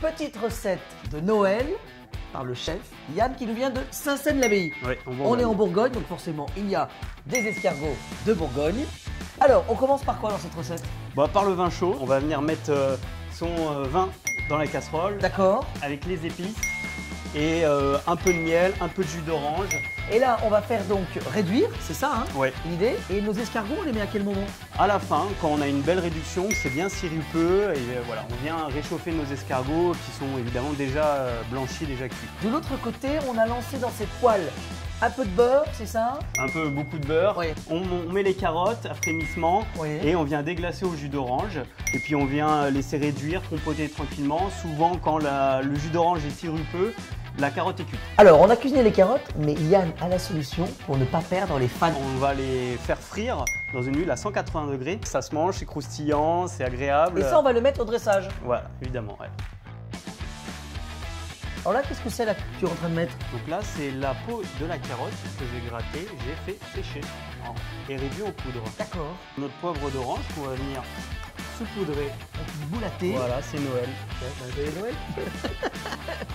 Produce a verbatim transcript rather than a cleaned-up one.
petite recette de Noël par le chef Yann qui nous vient de Saint-Saëns-l'Abbaye. Ouais, on est en Bourgogne, donc forcément il y a des escargots de Bourgogne. Alors, on commence par quoi dans cette recette? Bah, par le vin chaud, on va venir mettre euh, son euh, vin dans la casserole. D'accord. Avec les épices et euh, un peu de miel, un peu de jus d'orange. Et là, on va faire donc réduire, c'est ça hein, Ouais. l'idée. Et nos escargots, on les met à quel moment? À la fin, quand on a une belle réduction, que c'est bien sirupeux, et euh, voilà, on vient réchauffer nos escargots qui sont évidemment déjà euh, blanchis, déjà cuits. De l'autre côté, on a lancé dans cette poêle un peu de beurre, c'est ça? Un peu, beaucoup de beurre. Oui. On, on met les carottes à frémissement Oui. et on vient déglacer au jus d'orange. Et puis on vient laisser réduire, compoter tranquillement. Souvent, quand la- le jus d'orange est sirupeux, la carotte est cuite. Alors, on a cuisiné les carottes, mais Yann a la solution pour ne pas perdre les fans. On va les faire frire dans une huile à cent quatre-vingts degrés. Ça se mange, c'est croustillant, c'est agréable. Et ça, on va le mettre au dressage. Voilà, évidemment. Ouais. Alors là, qu'est-ce que c'est là que tu es en train de mettre? Donc là, c'est la peau de la carotte que j'ai grattée, j'ai fait sécher hein, et réduit en poudre. D'accord. Notre poivre d'orange qu'on va venir saupoudrer. Donc, boulaté. Voilà, c'est Noël. Joyeux Noël.